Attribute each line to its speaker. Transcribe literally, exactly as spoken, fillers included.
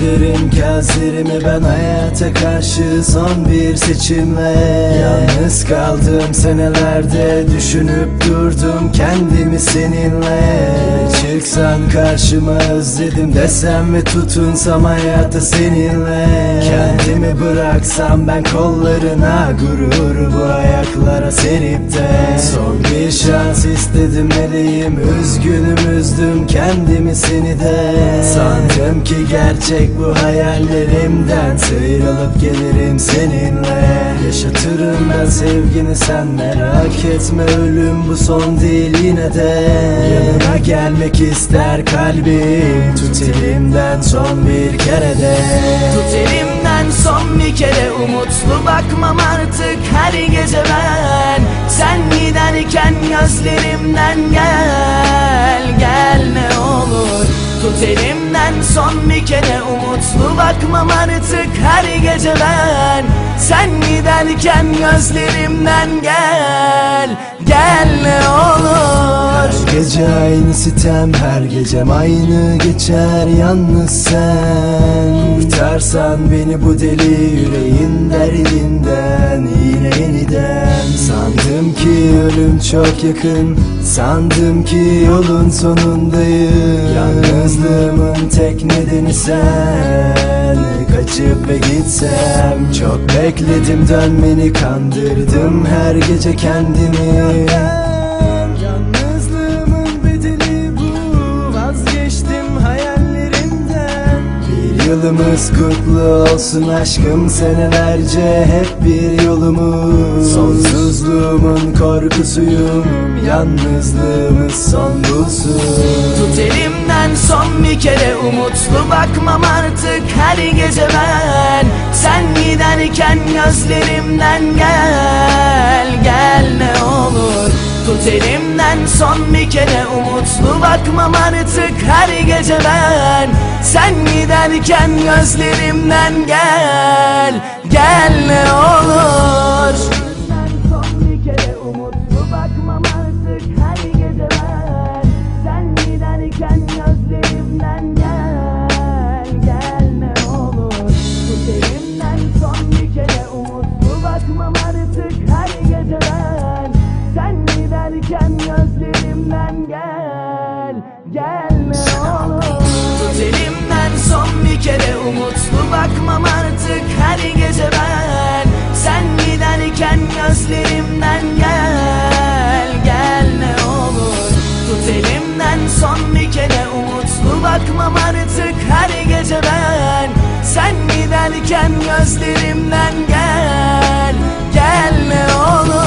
Speaker 1: Kaybederim gözlerimi ben hayata karşı son bir seçimle. Yalnız kaldım senelerde, düşünüp durdum kendimi seninle. Çıksan karşıma özledim desem ve tutunsam hayata seninle. Kendimi bıraksam ben kollarına, gururu bu ayaklara serip de son bir şans istedim meleğim, üzgünüm üzdüm kendimi seni de. Sandım ki gerçek bu hayallerimden, sıyrılıp gelirim seninle. Yaşatırım ben sevgini sen merak etme, ölüm bu son değil yine de. Yanına gelmek ister kalbim, tut elimden son bir kere de.
Speaker 2: Tut elimden son bir kere, umutlu bakmam artık her gece ben. Sen giderken gözlerimden gel, gel ne olur. Tut elimden son bir kere, umutlu bakmam artık her gece ben. Sen giderken gözlerimden gel, gel ne olur.
Speaker 1: Her gece aynı sitem, her gecem aynı geçer yalnız sen. Kurtarsan beni bu deli yüreğin derdinden yine yeniden. Sandım ki ölüm çok yakın, sandım ki yolun sonundayım. Yalnızlığımın tek nedeni sen, kaçıp ve gitsem. Çok bekledim dönmeni, kandırdım her gece kendimi. Yalnızlığımın bedeli bu, vazgeçtim hayallerimden. Bir yılımız kutlu olsun aşkım, senelerce hep bir yolumuz. Sonsuzluğumun korkusuyum, yalnızlığımız son bulsun.
Speaker 2: Tut elimden son bir kere, umutlu bakmam artık her gece ben. Sen giderken gözlerimden gel, gel ne olur. Tut elimden son bir kere, umutlu bakmam artık her gece ben. Sen giderken gözlerimden gel, gel ne olur. Son bir kere, umutlu bakmam artık her gece ben. Sen giderken gözlerimden gel, gel ne olur. Tut elimden son bir kere, umutlu bakmam artık her gece ben. Sen giderken gözlerimden gel, gel ne olur. Tut elimden son bir kere, umutlu bakmam artık her gece ben. Sen giderken gözlerimden gel, gel ne olur. Tut elimden son bir kere, umutlu bakmam artık her gece ben. Sen giderken gözlerimden gel, gel ne olur.